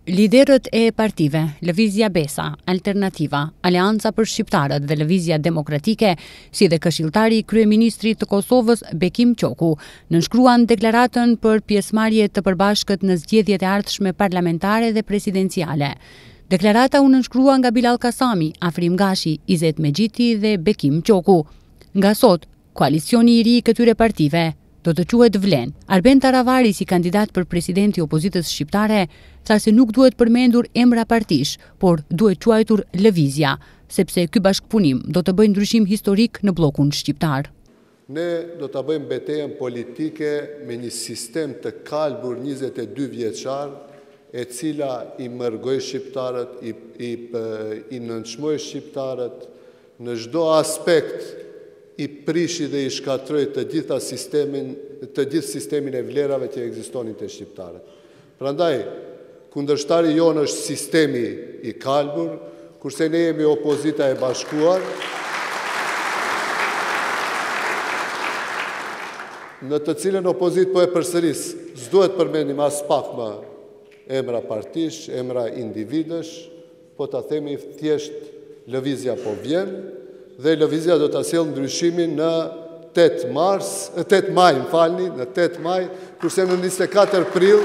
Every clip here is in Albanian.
Liderët e partive, Lëvizja Besa, Alternativa, Aleanca për Shqiptarët dhe Lëvizja Demokratike, si dhe këshilltari i kryeministrit të Kosovës Bekim Qoku, nënshkruan deklaratën për pjesëmarrje të përbashkët në zgjedhjet e ardhshme parlamentare dhe presidenciale. Deklarata u nënshkrua nga Bilal Kasami, Afrim Gashi, Izet Mexhiti dhe Bekim Qoku. Nga sot, koalicioni i ri i këtyre partive do të quhet Vlen. Arben Taravari, si kandidat për presidenti i opozitës shqiptare, tha se nuk duhet përmendur emra partish, por duhet quajtur Lëvizja, sepse ky bashkëpunim do të bëjë ndryshim historik në bllokun shqiptar. Ne do të bëjmë betejën politike me një sistem të kalbur 22 vjeçar, e cila i mërgoj shqiptarët, i nënçmoj shqiptarët në çdo aspekt, i prishi dhe i shkatroj të gjithë sistemin e vlerave që ekzistonin të shqiptarët. Prandaj, kundërshtari jonë është sistemi i kalbur, kurse ne jemi opozita e bashkuar, në të cilën opozit po e përsëris, s'duhet përmendim as pak më emra partish, emra individësh, po ta themi thjesht Lëvizja po vjen, dhe Lëvizja do të sjellë ndryshimin në 8 maj, kurse në 24 prill,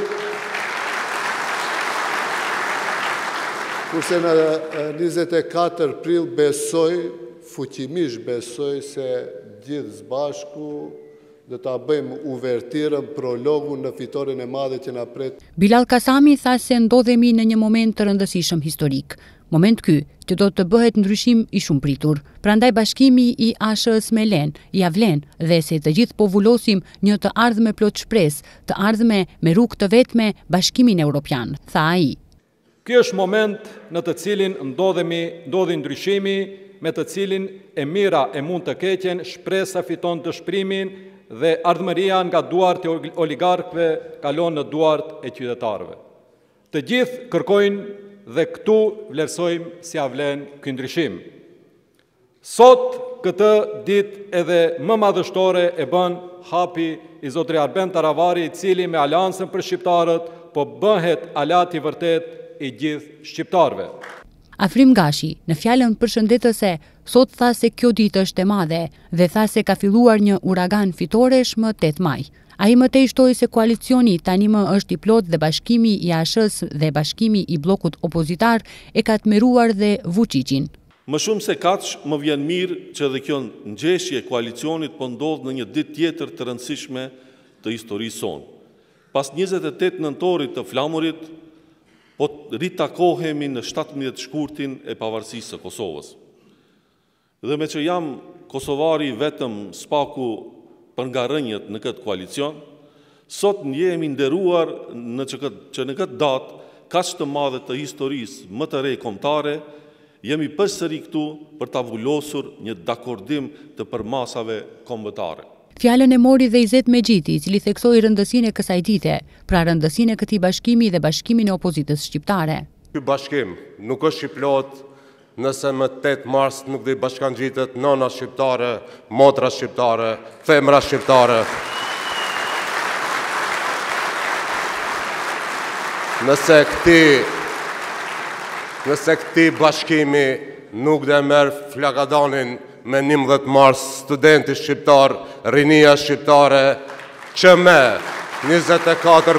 fuqimisht besoj se gjithë së bashku do ta bëjmë uvertirën, prologun në fitoren e madhe që na pret. Bilal Kasami tha se ndodhemi në një moment të rëndësishëm historik. Moment ky që do të bëhet ndryshim i shumë pritur. Prandaj bashkimi i ASH-s me Len, ja vlen dhe se të gjithë po vullosim një të ardhme plot shpresë, të ardhme me rrugë të vetme bashkimin evropian, tha ai. Ky është moment në të cilin ndodhi ndryshimi, me të cilin e mira e mund të keqen, shpresa fiton dëshpërimin dhe ardhmëria nga duart e oligarkëve kalon në duart e qytetarëve. Të gjithë kërkojnë dhe këtu vlerësojmë si a vlen ky ndryshim. Sot këtë ditë edhe më madhështore e bën hapi i zotri Arben Taravari, i cili me Aleancën për Shqiptarët po bëhet alat i vërtet i gjithë shqiptarëve. Afrim Gashi, në fjalën përshëndetëse, sot tha se kjo ditë është e madhe dhe tha se ka filluar një uragan fitoresh më 8 maj. Ai mëtej shtoi se koalicioni tani më është i plot dhe bashkimi i ASH-s dhe bashkimi i bllokut opozitar e ka tmeruar dhe Vučićin. Më shumë se kaq, më vjen mirë që edhe kjo ngjeshje e koalicionit po ndodh në një ditë tjetër të rëndësishme të historisë sonë. Pas 28 nëntorit të flamurit, po ritakohemi në 17 shkurtin e pavarësisë së Kosovës. Dhe me që jam kosovari vetëm spaku për nga rënjët në këtë koalicion, sot jemi nderuar që në këtë datë, kaq të madhe të historisë më të re kombëtare, jemi përsëri këtu për ta vullosur një dakordim të përmasave kombëtare. Fjalën e mori dhe Izet Mexhiti, i cili theksoi rëndësinë e kësaj dite, pra rëndësinë e këtij bashkimi dhe bashkimin e opozitës shqiptare. Ky bashkim nuk është i plot nëse më 8 mars nuk do i bashkangjitet nëna shqiptare, motra shqiptare, femra shqiptare. Nëse këti bashkimi nuk dhe merë flagadanin me 11 mars, studenti shqiptar, rinia shqiptare, që me 24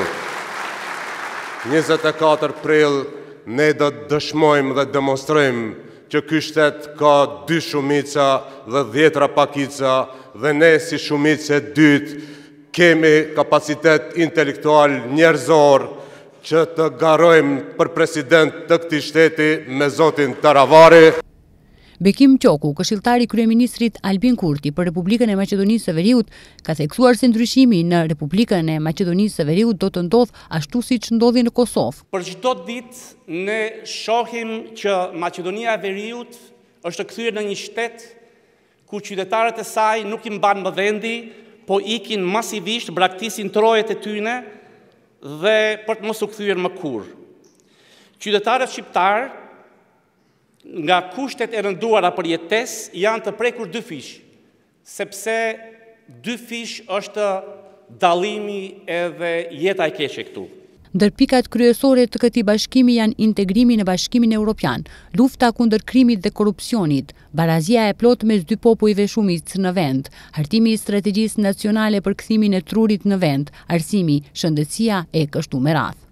prill, ne do të dëshmojmë dhe demonstrojmë që ky shtet ka 2 shumica dhe 10 pakica dhe ne si shumicë e dytë kemi kapacitet intelektual njerëzor që të garojmë për president të këtij shteti me zotin Taravari. Bekim Qoku, këshilltari i kryeministrit Albin Kurti për Republikën e Maqedonisë së Veriut, ka theksuar se ndryshimi në Republikën e Maqedonisë së Veriut do të ndodhë ashtu siç ndodhi në Kosovë. Për çdo ditë ne shohim që Maqedonia e Veriut është kthyer në një shtet ku qytetarët e saj nuk i mban më vendi, po ikin masivisht, braktisin trojet e tyne dhe për të mos u kthyer më kurrë. Qytetarët shqiptar nga kushtet e rënduara për jetesë janë të prekur 2 fish, sepse 2 fish është dallimi edhe jeta e keqe këtu. Ndër pikat kryesore të këtij bashkimi janë integrimi në Bashkimin Evropian, lufta kundër krimit dhe korrupsionit, barazia e plotë mes dy popujve shumicë në vend, hartimi i strategjisë nacionale për kthimin e trurit në vend, arsimi, shëndetësia e kështu me radhë.